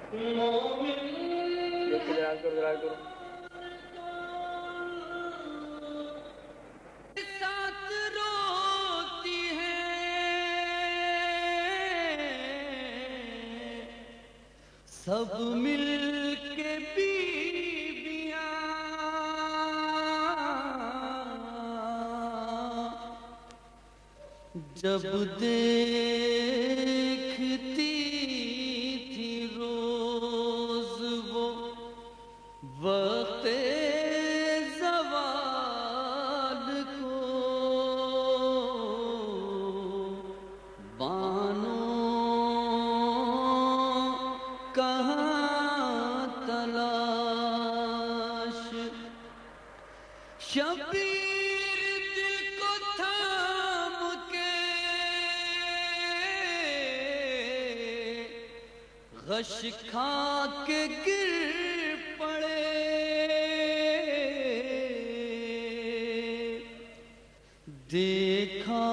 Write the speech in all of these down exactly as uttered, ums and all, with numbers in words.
درائز کرو درائز کرو ساتھ روتی ہے سب مل کے بیویاں جب دیکھتی تھی روز وہ وقت زوال کو بانو کہاں تلاش شبیر دل کو تھام کے غش کھا کے گر پڑے دیکھا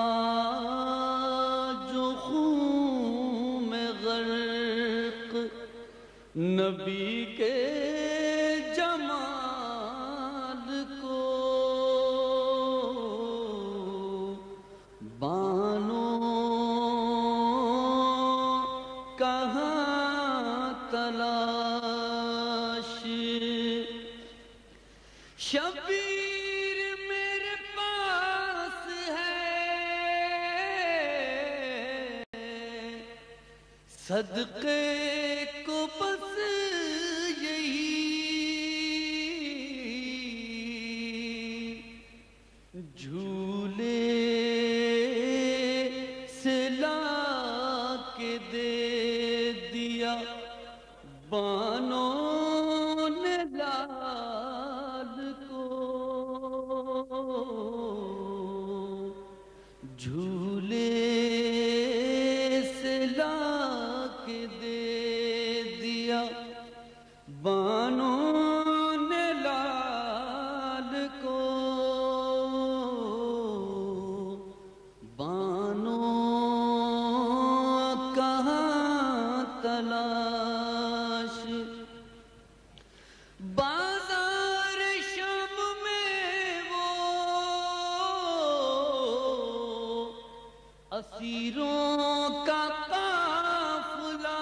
جو خون میں غرق نبی کے جمال کو بانو کہاں تلاش شبیر میرے پاس ہے صدقے کو بس یہی جھولے سے لا کے دے دیا بانوں نے لال کو جھولے سے لا کے دے دیا بانوں نے لال کو بانوں کہاں تلاش بازار شام میں وہ اسیروں کا قافلہ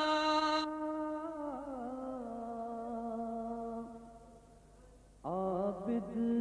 عابد